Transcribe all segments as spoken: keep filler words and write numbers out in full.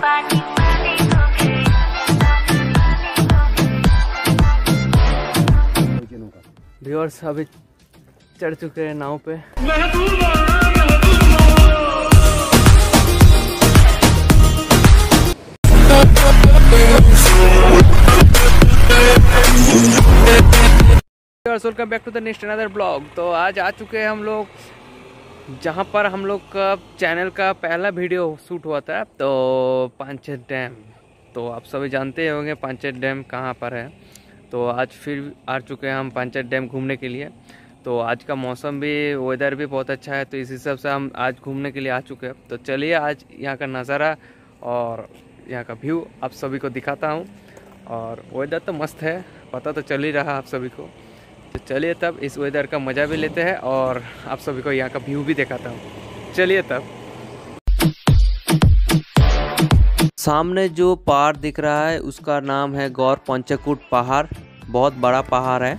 Viewers अभी चढ़ चुके हैं नाव पे। Welcome back to the next another blog. तो आज आ चुके हैं हम लोग जहाँ पर हम लोग का चैनल का पहला वीडियो शूट हुआ था, तो पांचेत डैम। तो आप सभी जानते होंगे पांचेत डैम कहाँ पर है। तो आज फिर आ चुके हैं हम पांचेत डैम घूमने के लिए। तो आज का मौसम भी, वेदर भी बहुत अच्छा है, तो इस हिसाब से हम आज घूमने के लिए आ चुके हैं। तो चलिए आज यहाँ का नज़ारा और यहाँ का व्यू आप सभी को दिखाता हूँ। और वेदर तो मस्त है, पता तो चल ही रहा आप सभी को। तो चलिए तब इस वेदर का मज़ा भी लेते हैं और आप सभी को यहाँ का व्यू भी दिखाता हूँ। चलिए तब। सामने जो पहाड़ दिख रहा है उसका नाम है गौर पंचकूट पहाड़। बहुत बड़ा पहाड़ है।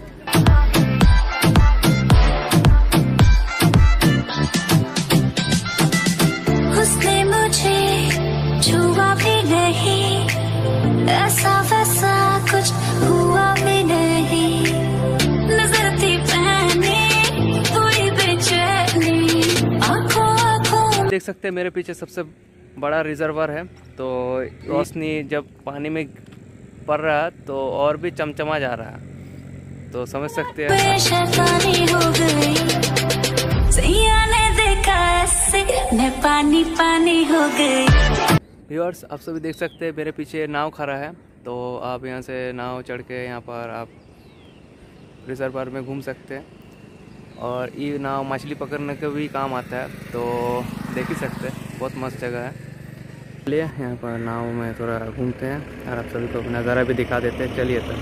उसने मुझे छुआ भी नहीं, ऐसा वैसा कुछ हुआ भी नहीं। नजर थी पहनी पूरी बेचैनी, आंखों आंखों। देख सकते हैं मेरे पीछे सबसे बड़ा रिजर्वर है। तो रोशनी जब पानी में पड़ रहा तो और भी चमचमा जा रहा, तो समझ सकते हैं। शैतानी हो गई, सैया ने देखा ऐसे, मैं पानी पानी हो गई। व्यूअर्स आप सभी देख सकते हैं मेरे पीछे नाव खड़ा है। तो आप यहाँ से नाव चढ़ के यहाँ पर आप रिजर्वर में घूम सकते हैं। और ये नाव मछली पकड़ने के भी काम आता है, तो देख ही सकते हैं, बहुत मस्त जगह है। चलिए यहाँ पर नाव में थोड़ा घूमते हैं और आप सभी को नज़ारा भी दिखा देते हैं। चलिए तब।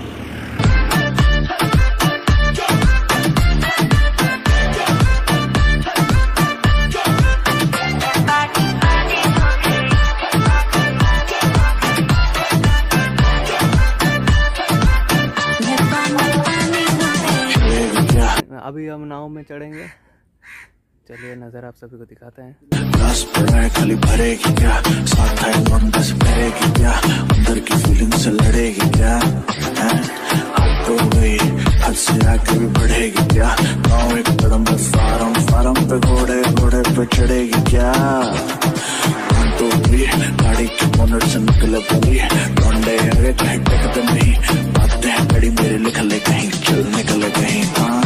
अभी हम नाव में चढ़ेंगे। चलिए नज़ारा आप सभी को दिखाते हैं। ग्लास पड़ा है खाली भरेगी क्या, साथ है लौंडा से करेगी क्या, अंदर की फीलिंग से लड़ेगी क्या, हाथ तो गई हद से आगे भी बढ़ेगी क्या, गाँव एक कदम पे फार्म फार्म पे घोड़े घोड़े पे चढ़ेगी क्या, तो भी गाड़ी की बोनट से निकले पड़ी, लौंडे आगे कहीं टेकते नहीं, बातें हैं बड़ी मेरे लिखले कहीं चल निकले कहीं। हाँ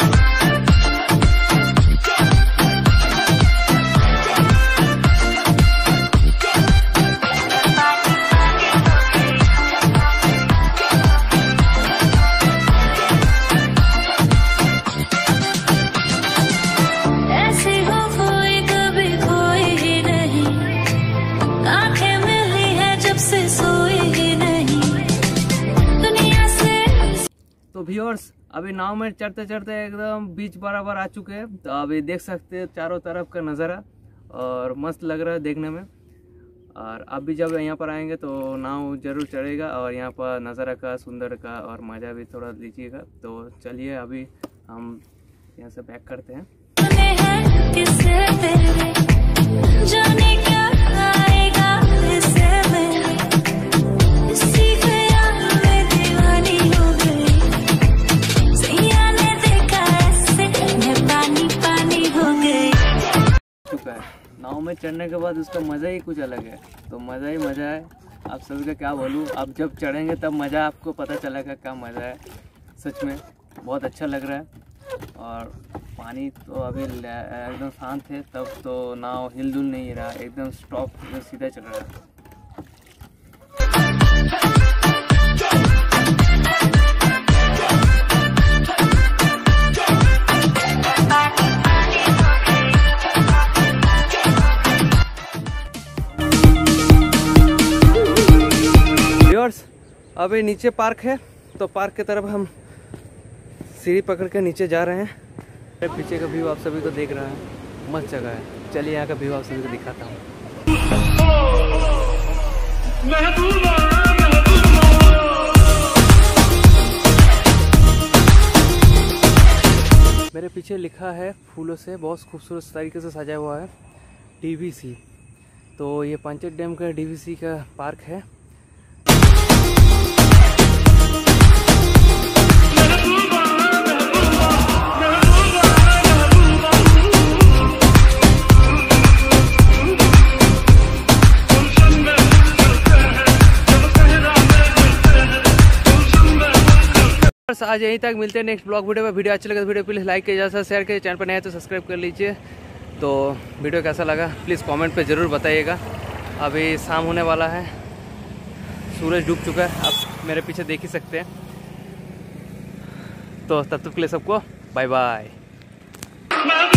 तो व्यूअर्स अभी नाव में चढ़ते चढ़ते एकदम बीच बराबर आ चुके हैं। तो अभी देख सकते हैं चारों तरफ का नज़ारा और मस्त लग रहा है देखने में। और आप भी जब यहाँ पर आएंगे तो नाव जरूर चढ़ेगा और यहाँ पर नज़ारा का, सुंदर का और मज़ा भी थोड़ा लीजिएगा। तो चलिए अभी हम यहाँ से बैक करते हैं। नाव में चढ़ने के बाद उसका मज़ा ही कुछ अलग है। तो मज़ा ही मज़ा है, आप सभी का क्या बोलूँ। आप जब चढ़ेंगे तब मज़ा आपको पता चलेगा क्या मज़ा है। सच में बहुत अच्छा लग रहा है। और पानी तो अभी एकदम शांत है, तब तो नाव हिल डुल नहीं रहा, एकदम स्टॉप सीधा चल रहा है। अभी नीचे पार्क है, तो पार्क की तरफ हम सीढ़ी पकड़ के नीचे जा रहे हैं। पीछे का व्यू आप सभी को देख रहा है, मस्त जगह है। चलिए यहाँ का व्यू आप सभी को दिखाता हूँ। मेरे पीछे लिखा है फूलों से बहुत खूबसूरत तरीके से सजा हुआ है टी वी सी। तो ये पांचेत डैम का डीवीसी का पार्क है। आज यहीं तक, मिलते हैं नेक्स्ट ब्लॉग वीडियो में। वीडियो अच्छा लगा तो वीडियो प्लीज़ लाइक कीजिए, ज़्यादा शेयर कीजिए, चैनल पर नया है तो सब्सक्राइब कर लीजिए। तो वीडियो कैसा लगा प्लीज़ कमेंट पे ज़रूर बताइएगा। अभी शाम होने वाला है, सूरज डूब चुका है, आप मेरे पीछे देख ही सकते हैं। तो तब तक के लिए सबको बाय बाय।